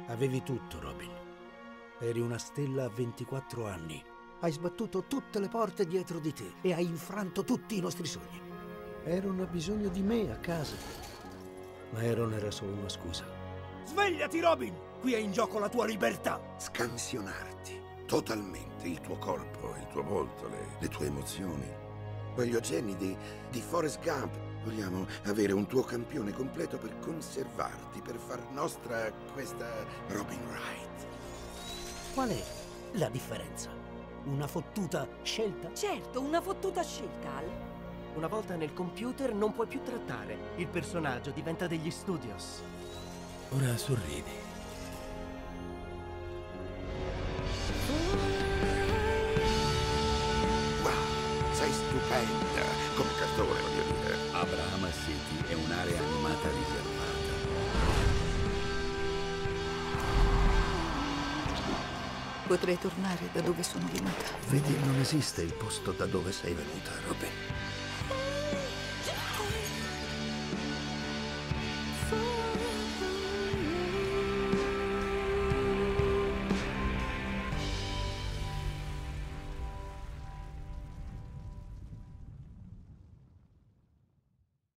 Avevi tutto, Robin. Eri una stella a 24 anni. Hai sbattuto tutte le porte dietro di te e hai infranto tutti i nostri sogni. Aaron ha bisogno di me a casa. Ma Aaron era solo una scusa. Svegliati, Robin! Qui è in gioco la tua libertà! Scansionarti totalmente il tuo corpo, il tuo volto, le tue emozioni. Voglio geni di Forrest Gump. Vogliamo avere un tuo campione completo per conservarti, per far nostra questa Robin Wright. Qual è la differenza? Una fottuta scelta? Certo, una fottuta scelta, Al. Una volta nel computer non puoi più trattare. Il personaggio diventa degli studios. Ora sorridi. Wow, sei stupenda come cartone, voglio dire. Abraham City è un'area animata riservata. Potrei tornare da dove sono venuta. Vedi, non esiste il posto da dove sei venuta, Robin.